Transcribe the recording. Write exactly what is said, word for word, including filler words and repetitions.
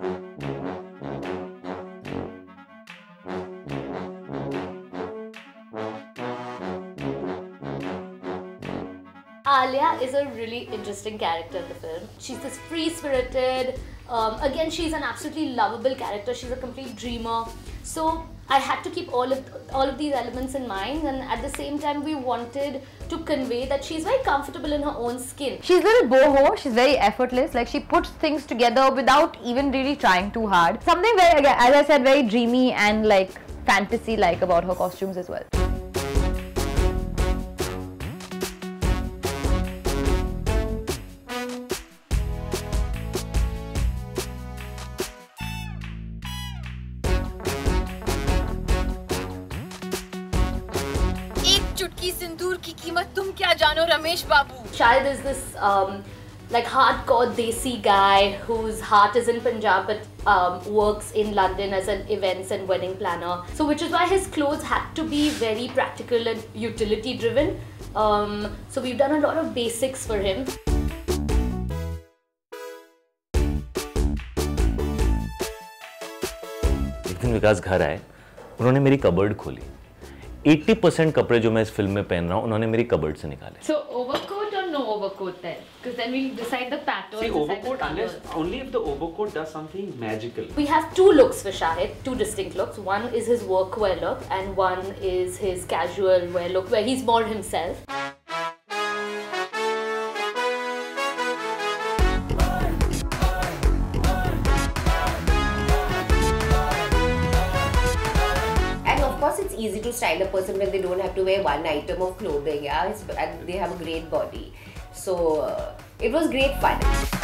Alia is a really interesting character in the film. She's this free-spirited, um, again she's an absolutely lovable character, she's a complete dreamer. So I had to keep all of, all of these elements in mind, and at the same time we wanted to convey that she's very comfortable in her own skin. She's a little boho, she's very effortless, like she puts things together without even really trying too hard. Something very, again, as I said, very dreamy and like fantasy-like about her costumes as well. चुटकी सिंदूर की कीमत तुम क्या जानो रमेश बाबू. Shahid is this um, like hardcore desi guy whose heart is in Punjab but um, works in London as an events and wedding planner. So which is why his clothes had to be very practical and utility driven. Um, so we've done a lot of basics for him. एक दिन विकास घर आए, उन्होंने मेरी cupboard खोली. eighty percent कपड़े जो मैं इस फिल्म में पहन रहा हूँ उन्होंने मेरी कबर्ड से निकाले. So overcoat or no overcoat then? Because then we decide the pattern. See, overcoat unless only if the overcoat does something magical. We have two looks for Shahid, two distinct looks. One is his workwear look and one is his casual wear look where he's more himself. It's easy to style a person when they don't have to wear one item of clothing, yeah, it's, and they have a great body. So uh, it was great fun.